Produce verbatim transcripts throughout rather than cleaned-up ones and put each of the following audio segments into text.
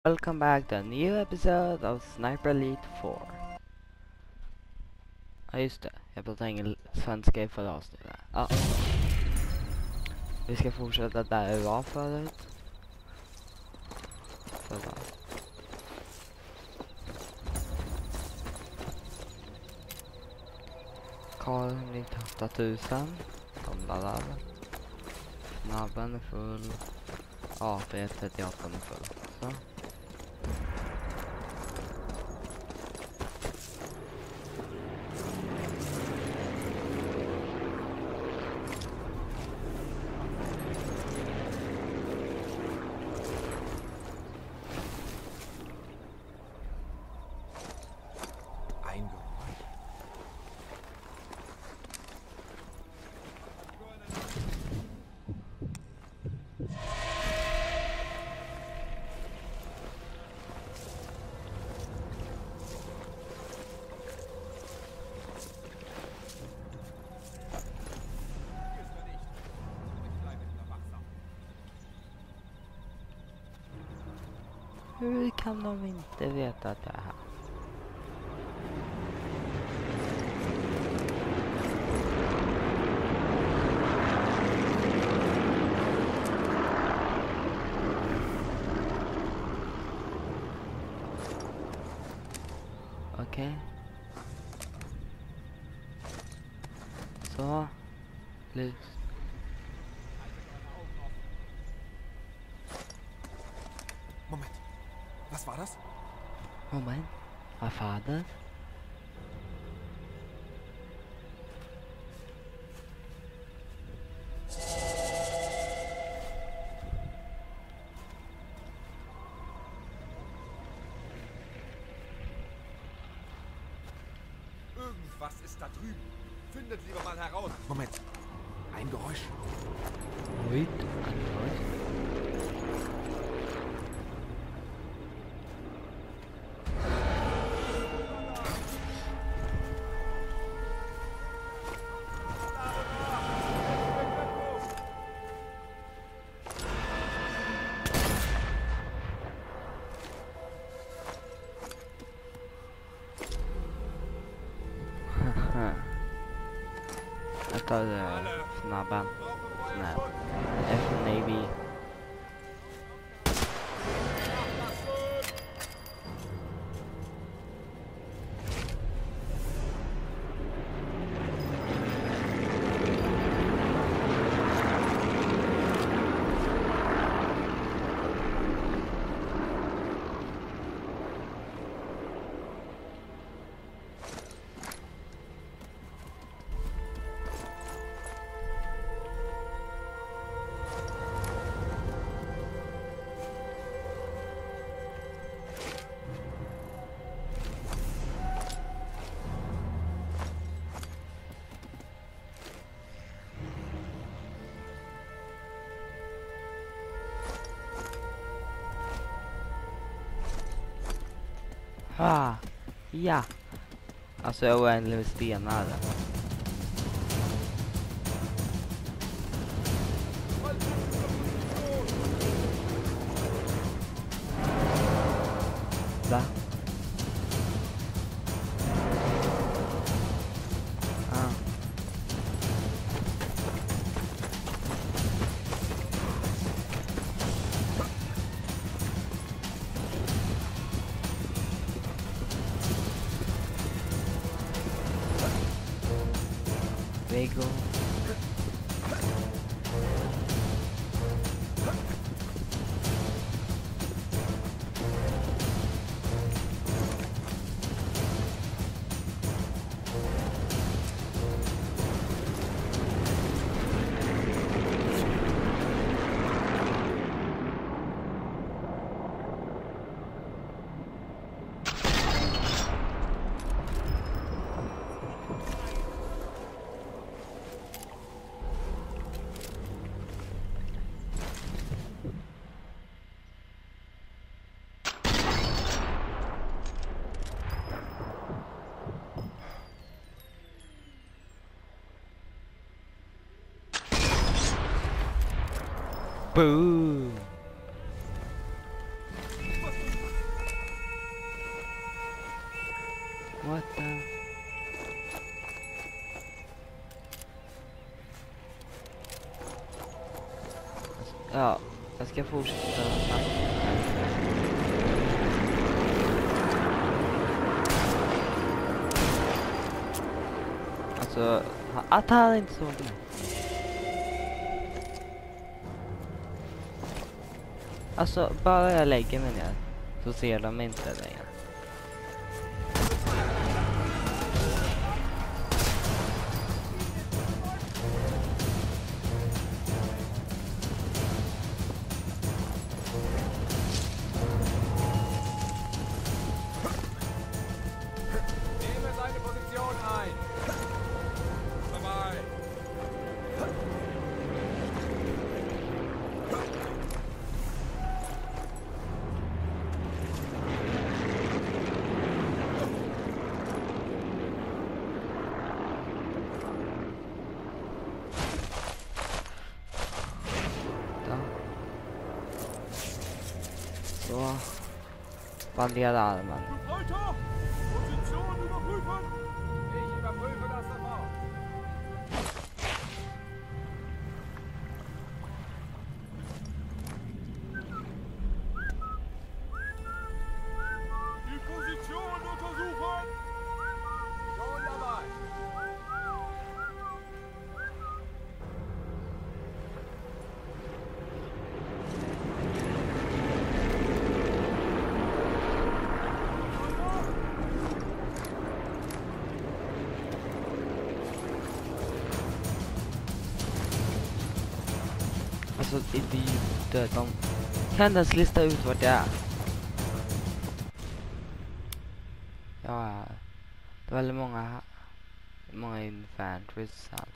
Welcome back to a new episode of Sniper Elite four. Ja just det, jag pratade engelska i förra avsnittet. Ja. Vi ska fortsätta där vi var förut. Förra. Karl nittioåtta tusen. De laddar. Snabben är full. A P trettioåtta är full. Så. Hur kan de inte veta att det är här? Okej. Okay. Så. Lys. Moment. Was war das? Moment. Was war das? Irgendwas ist da drüben. Findet lieber mal heraus. Moment. Ein Geräusch. Wait, ein Geräusch. Jag tar uh, snabban. Snabb. F-Navy. Ah, ja. Alltså jag var en stenar. Va? Ah. Bagel. Boom. What the? Ja, jag ska fortsätta snabbt. Alltså, att han inte såg mig. Alltså, bara jag lägger mig ner så ser de inte längre. Nehme seine Position ein. Dabei. Så, bandera armen. Leute! Position überprüfen! Ich überprüfe das sofort. Die Position untersuchen! Schon dabei! Alltså idioter, de kan inte ens lista ut vart jag är. Ja, det är väldigt många många infantries här.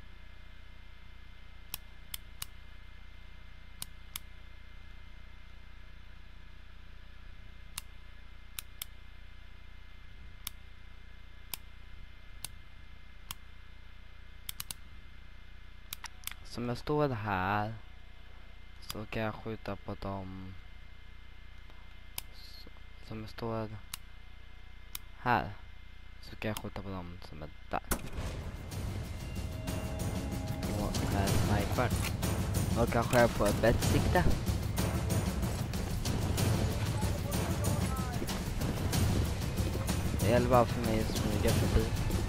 Som jag står här så kan jag skjuta på dem. Så, som jag står här så kan jag skjuta på dem som är där. Och med snipern. Då kanske jag får ett bättre sikte. Det gäller bara för mig att smyga förbi.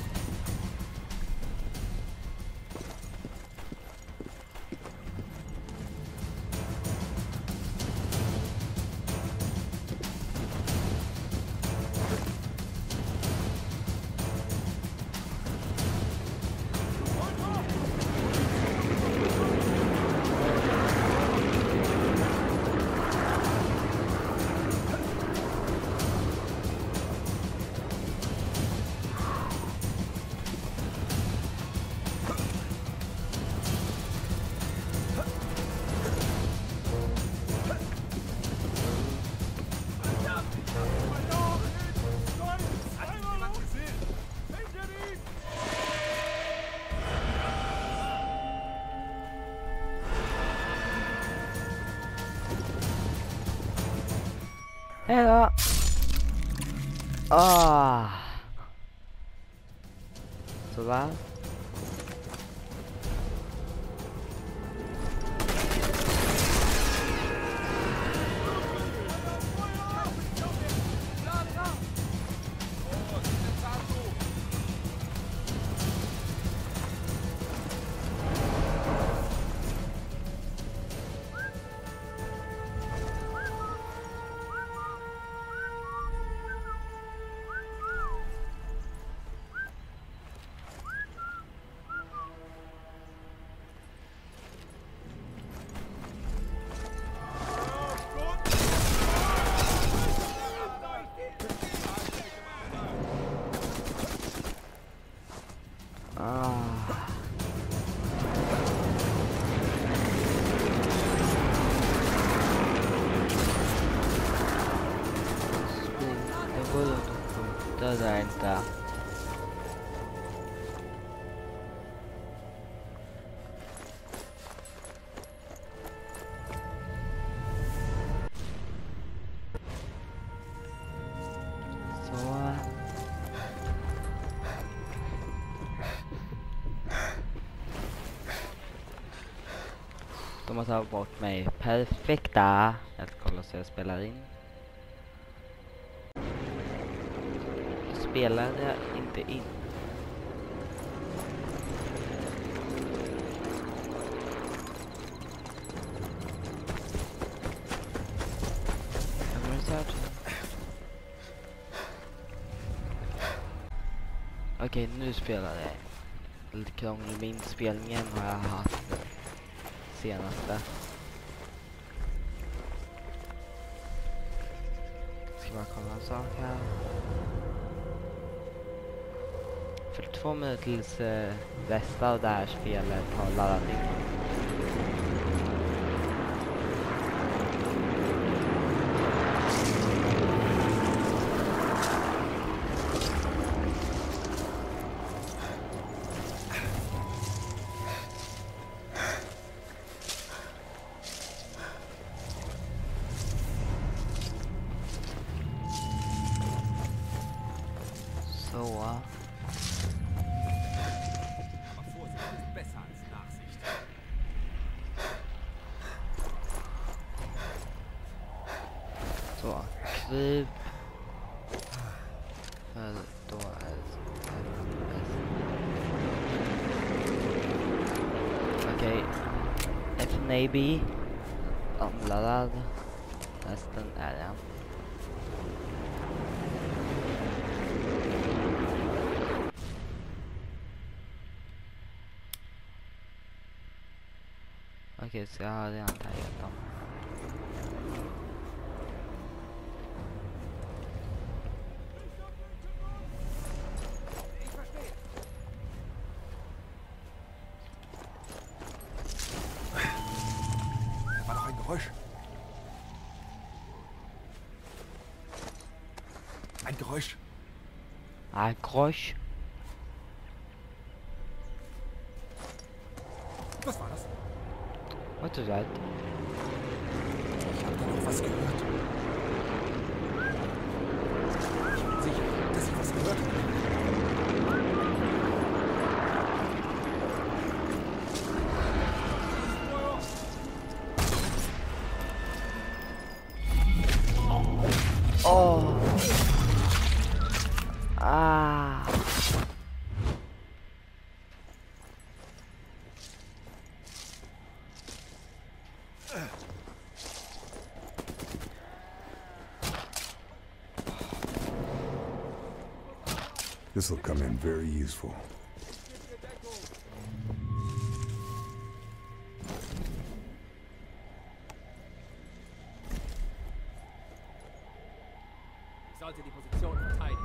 Hejdå! Ah. Sådär. Det där är inte. Så. De har tagit bort mig. Perfekta. Jag ska kolla så jag spelar in. Spelar jag inte in. Okej, nu spelar jag. Lite krånglig med inspelningen har jag haft det senaste. Ska bara kolla en sak här. För två minuter tills eh, resten av det här spelet har laddat in. Så. Så, kryp. För då är det okej. F N A B. Omladdad. Resten är det. Okej, så jag har redan tagit dem. Da war doch ein Geräusch. Ein Geräusch. Ah, Geräusch. Was war das? What is that? Ich habe da noch was gehört. Ich bin sicher, dass ich was gehört habe. Oh. Ah. This will come in very useful. Ich sollte die Position verteidigen.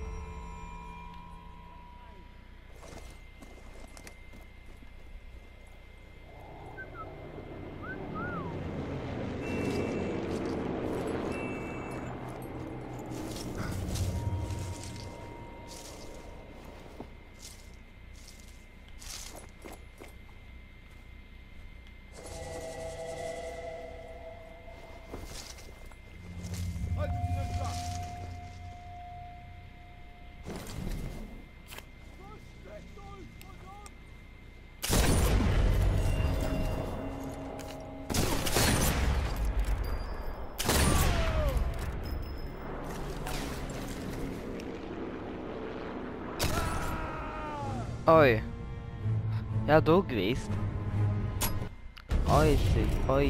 Oj. Jag dog visst. Oj, sy, oj.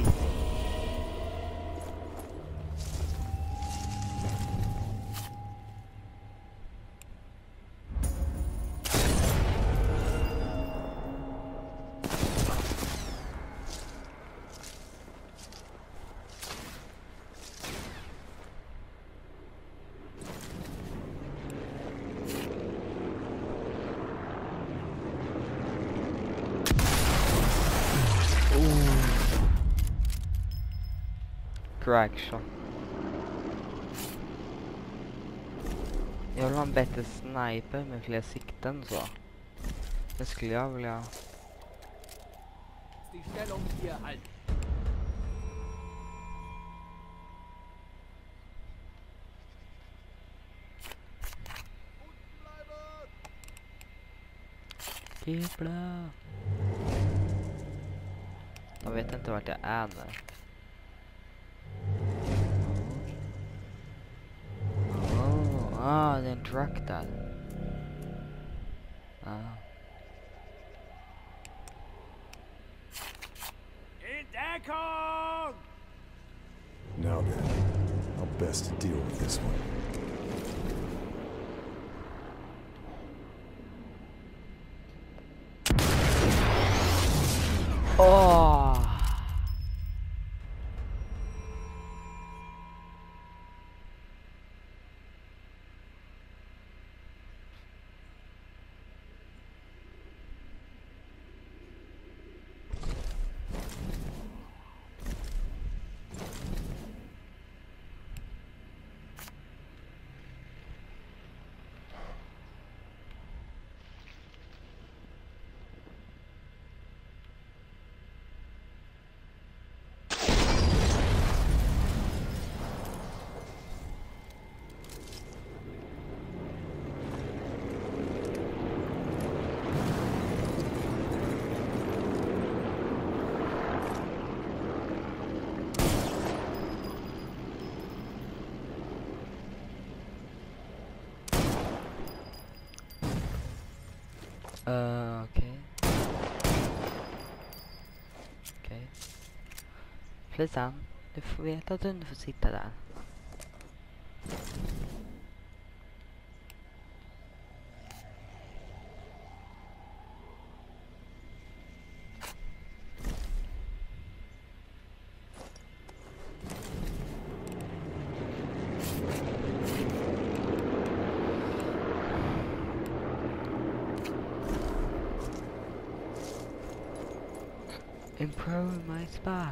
Crackshot. Jag vill ha en bättre sniper med fler sikten så. Det skulle jag vilja. Die Stellung hier halten. Kipla. Jag vet inte vart jag är nu. Oh, ah, det är en truck där. Ah. In Deckung! Now then, how best to deal with this one? Åh! Uh, okej. Okej. Flisan, du får veta att du inte får sitta där. Improve my spot.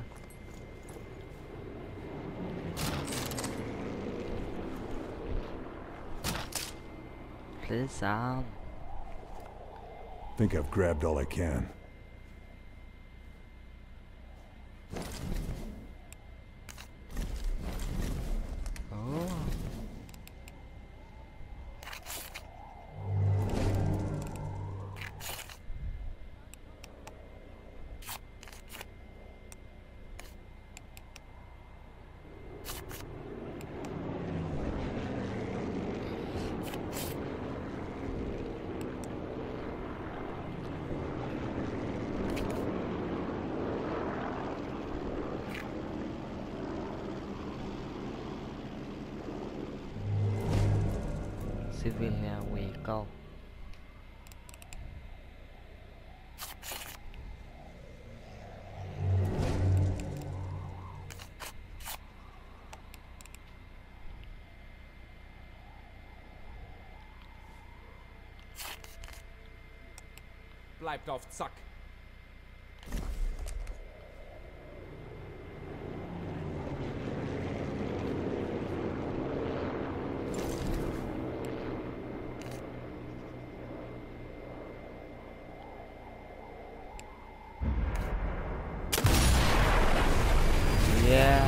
Please, um. Think I've grabbed all I can. Oh. Civilian vehicle. Bleibt auf Zack. Yeah.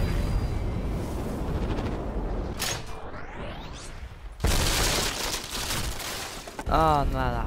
Oh, nada.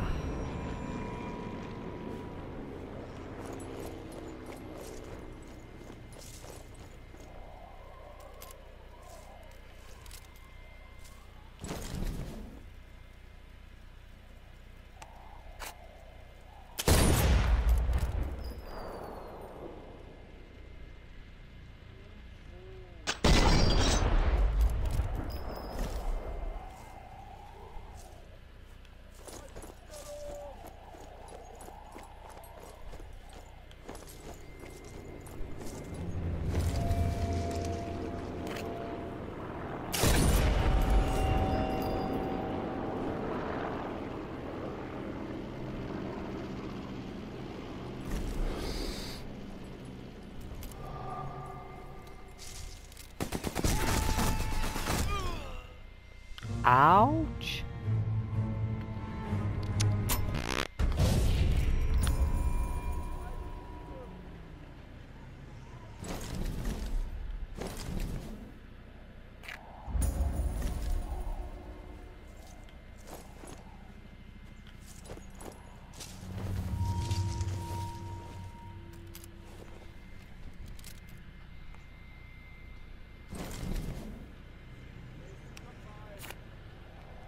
Ouch.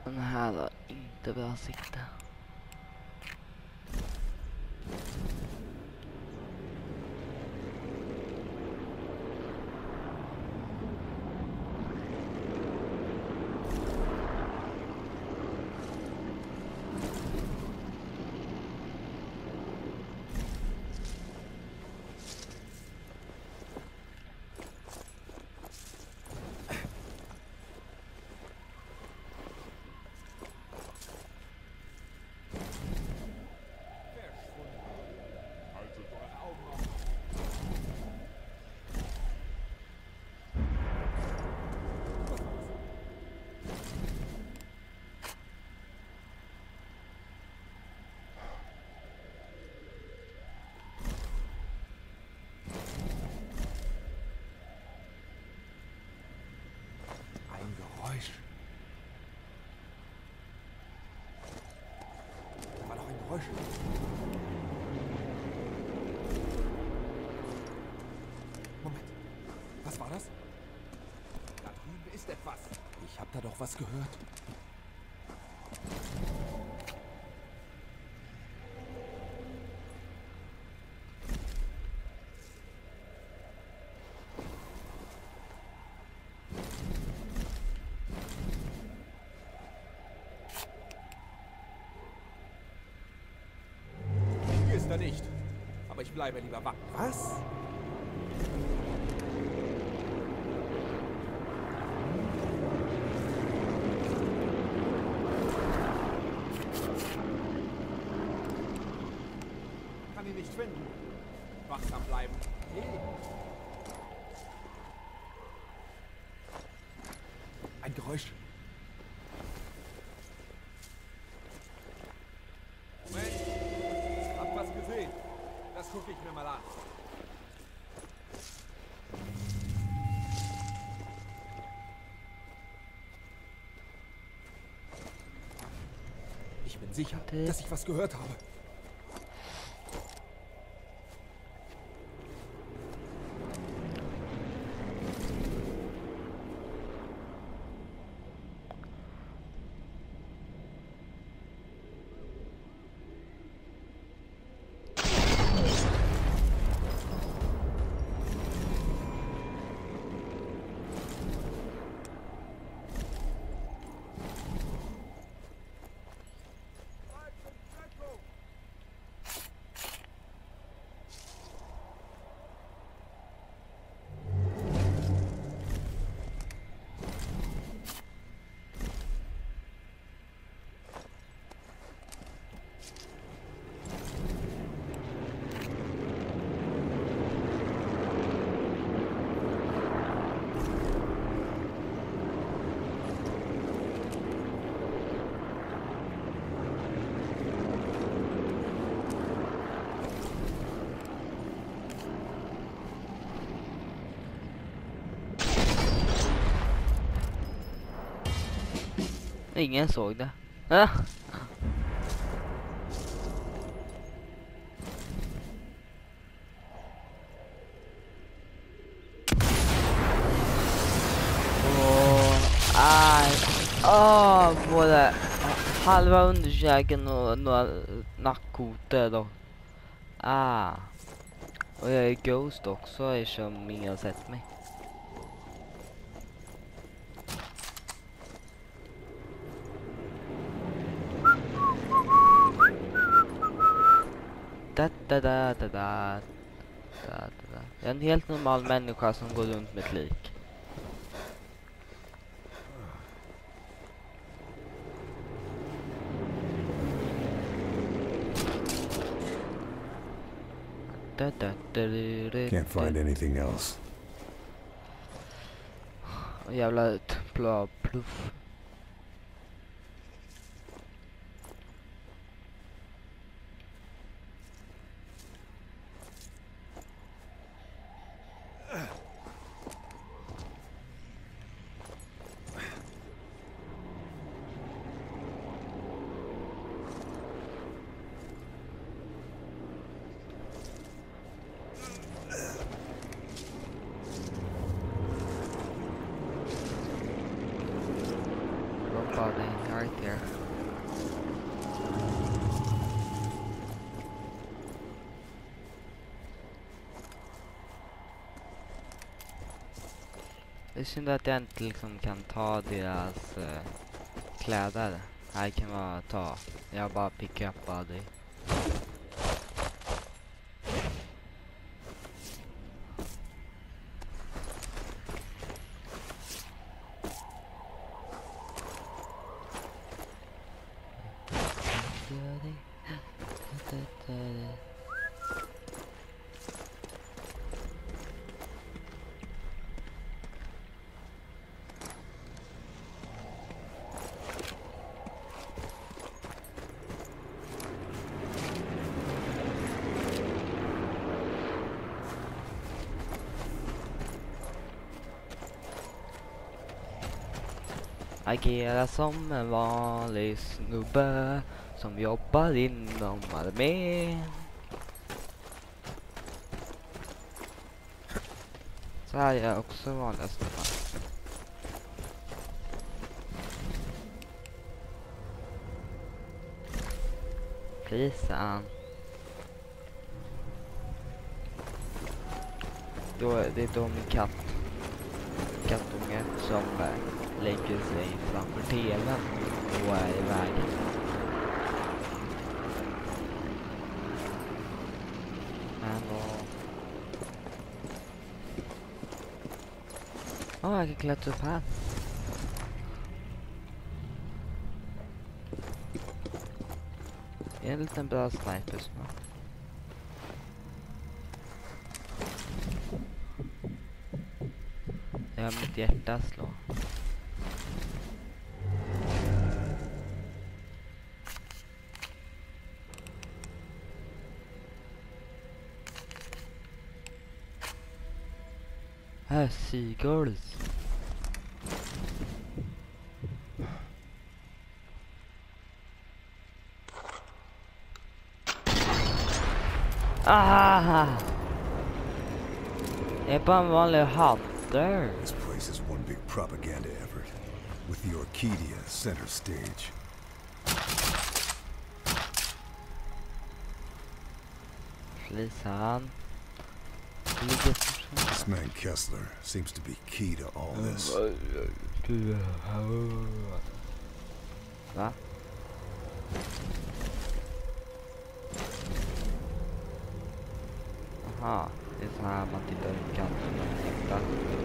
Den här har inte bra sikte. Geräusch. Da war doch ein Geräusch. Moment. Was war das? Da drüben ist etwas. Ich hab da doch was gehört. Ist er nicht. Aber ich bleibe lieber wach. Was? Kann ihn nicht finden. Wachsam bleiben. Hey. Ein Geräusch. Moment. Hab was gesehen. Das gucke ich mir mal an. Ich bin sicher, dass ich was gehört habe. Ingen såg det. Ah. Åh, aj. Åh, både halva underkäken och några nackkotor då. Ah. Och jag är Ghost också eftersom ingen har sett mig. Da, da, da, da, da. Da, da, da. Jag är en helt normal människa som går runt med ett lik. Da, da, da, da, da, Can't find anything else. och jävla ett bra pluff. body right there. Det är synd att jag inte liksom kan ta deras eh, kläder. Här kan man ta. Jag bara pickar upp body. Agera som en vanlig snubbe som jobbar inom armén. Så här är jag också vanliga snubbar. Prisan. Då, det är då min katt. Kattunge som äh, lägger sig framför tvn och är i vägen. Men vad... Åh, oh, jag kan klättra upp här. En liten bra sniper snart. Jag har mitt hjärta slå. Här, seagulls. Ah! Det är bara en vanlig hunter. This place is one big propaganda effort, with the Orchidia center stage. Flisan. This man Kessler seems to be key to all this. Va? Aha, det är så här man tittar i kanten och tittar.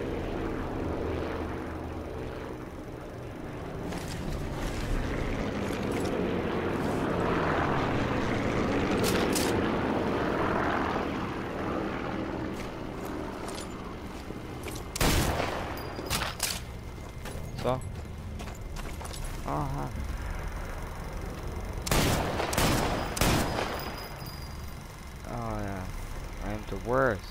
Så. Aha. Oh yeah, I'm the worst.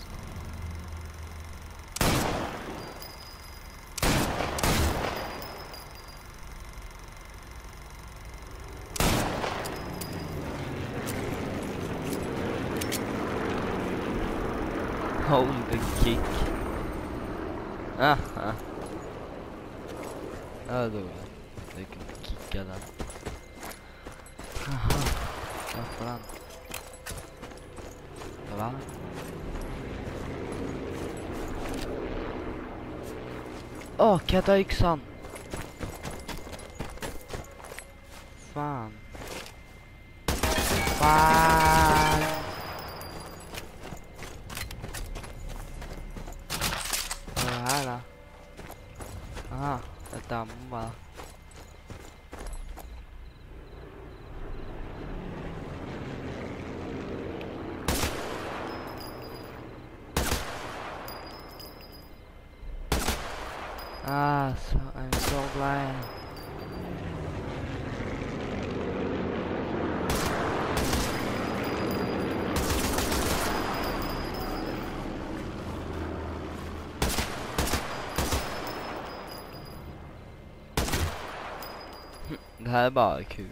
Hold the kick. Ah, ah. Ja, då. Jag kan kicka den. Aha. Jag får den. Va? Åh, kan jag ta yxan? Fan. Fan. Vad är det här då? Aha, ett damm bara. Ah, so I'm so glad. Det här är bara kul.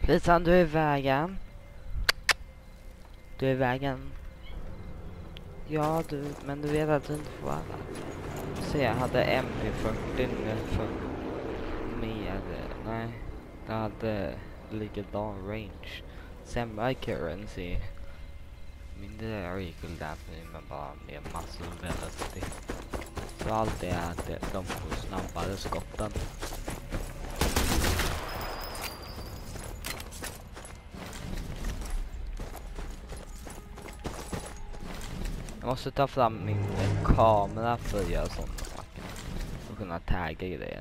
Lisan, du är i vägen. Du är i vägen. Ja, du, men du vet att du inte får alla. Se, jag hade M P fyrtio nu för med, nej, det hade likadan range. Sämre currency. Mindre recoil damage, men bara mer massor velocity. Så allt är att de får snabbare skotten. Jag måste ta fram min kamera för att göra sådana saker. Och kunna tagga grejer.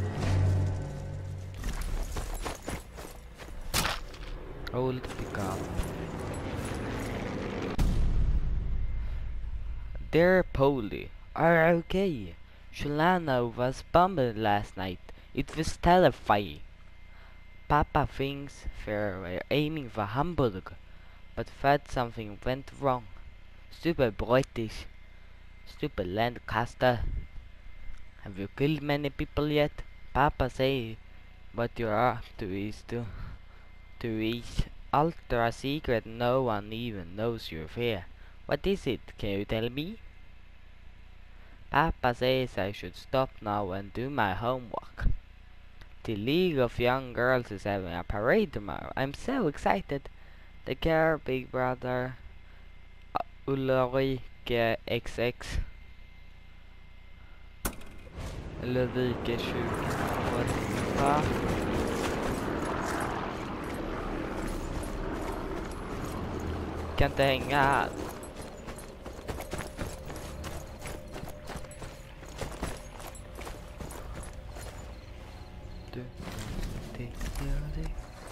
Hold pick up. Dear Polly, are you okay? Shalana was bombed last night. It was terrifying. Papa thinks they were aiming for Hamburg, but thought something went wrong. Stupid British. Stupid Lancaster. Have you killed many people yet? Papa say what you're up to is to, to reach ultra secret no one even knows you're here. What is it? Can you tell me? Papa says I should stop now and do my homework. The League of Young Girls is having a parade tomorrow. I'm so excited. The care Big Brother Ulrike X X Ulrike tjugo. Va? Kan inte hänga här. Du, det gör det.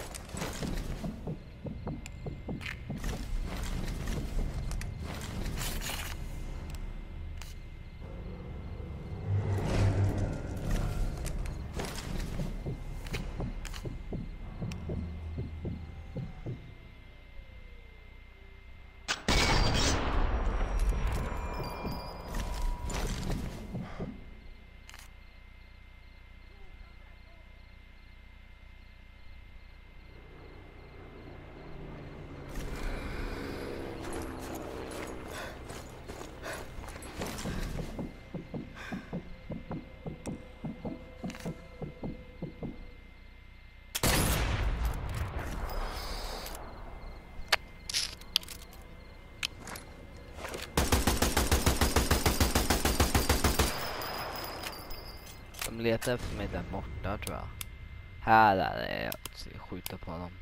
De letar efter mig där borta, tror jag. Här är jag. Jag skjuter på dem.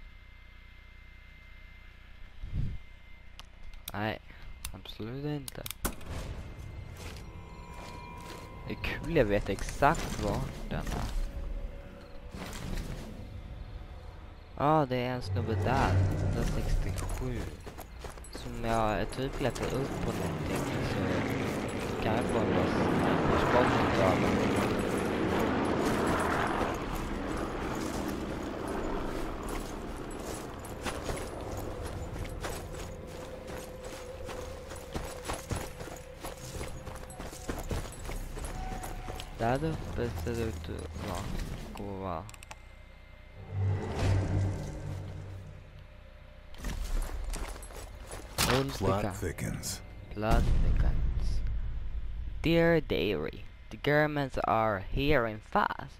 Nej, absolut inte. Det är kul, jag vet exakt vart den är. Ja, ah, det är en snubbe där. Det är sextiosju. Som jag typ letar upp på någonting. Så kan jag få en spott av den. Där uppe ser det ut att gå. Plot thickens. Blood thickens. Dear Diary, the Germans are here and fast.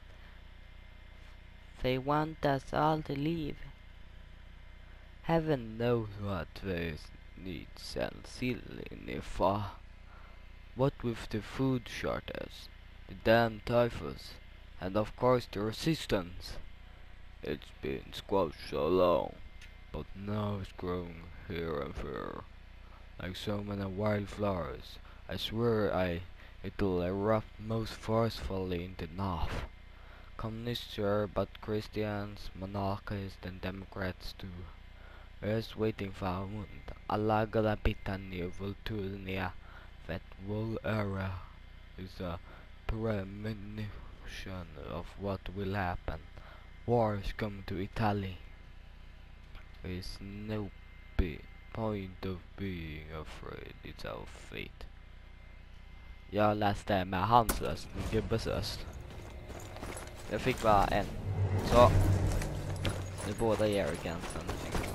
They want us all to leave. Heaven knows what they need sell silly for. What with the food shortage, the damn typhus, and of course the resistance. It's been squashed so long, but now it's growing here and there, like so many wildflowers. I swear I it'll erupt most forcefully in the north. Communists sure, but Christians, monarchists, and Democrats too. We're just waiting for our moment. Alla gotta bitta ner Vulturnia. That whole era is a premonition of what will happen. War is coming to Italy. There is no point of being afraid. It's our fate. Jag läste med hans röst, min gubbes röst. Jag fick bara en. Så. Det är båda i Arrogansen.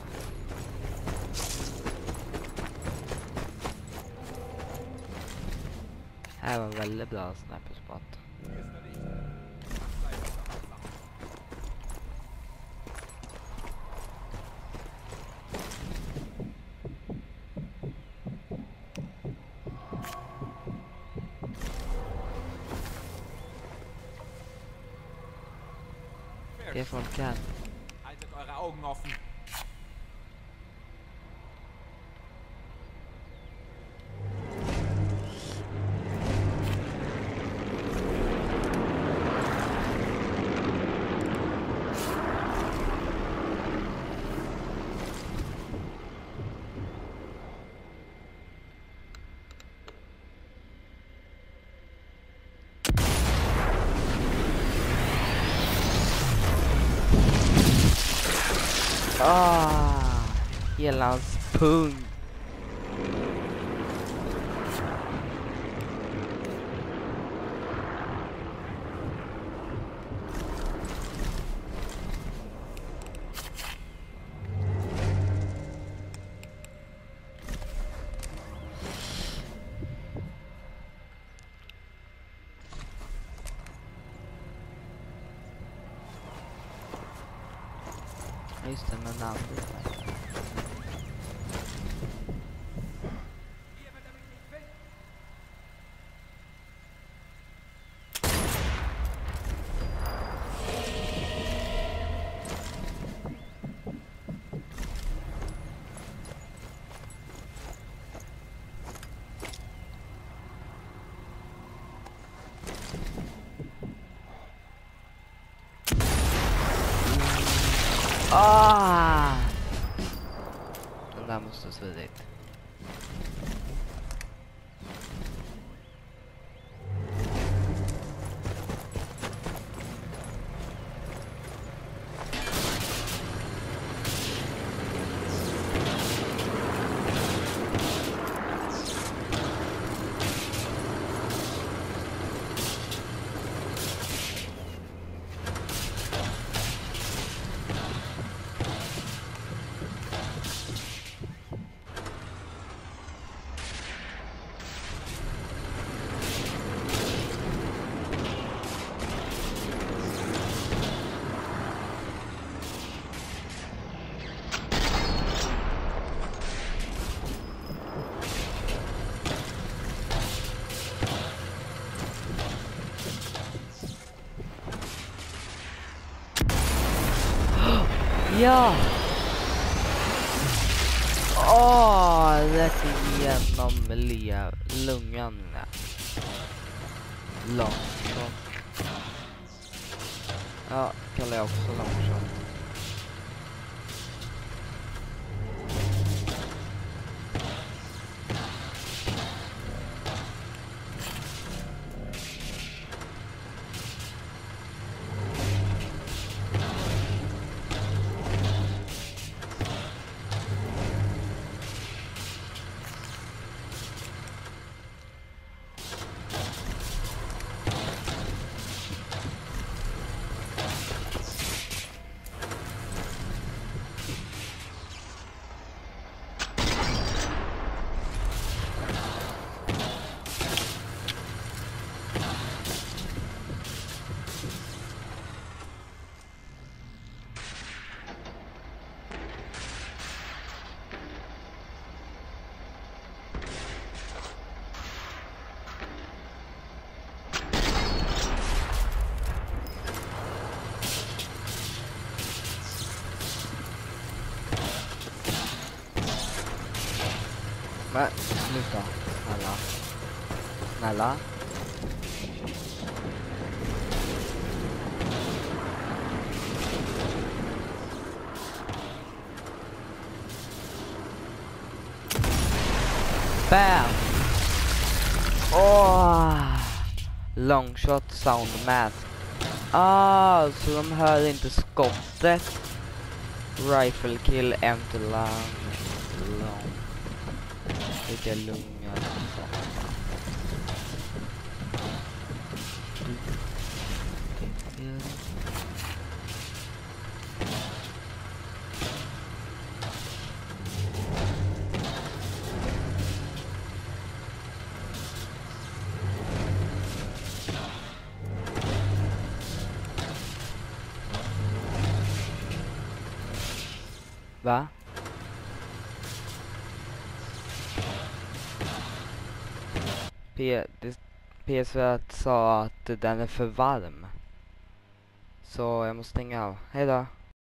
Här var en väldigt bra sniperspot. Det är från Cat. Haltet eure Augen offen. Ah, hela hans pung. Just det, men namnet. Ah! Den där måste svidit. Ja! Åh, rätt igenom le lungan. Långshot. Ja, kallar jag också långshot. Men, sluta. Snälla. Snälla. Bam! Åh! Longshot sound mask. Ah, så de hör inte skottet. Rifle kill, empty lung. Lung. Lite lunga. Va? P, det, P S V sa att den är för varm. Så jag måste stänga av. Hej då.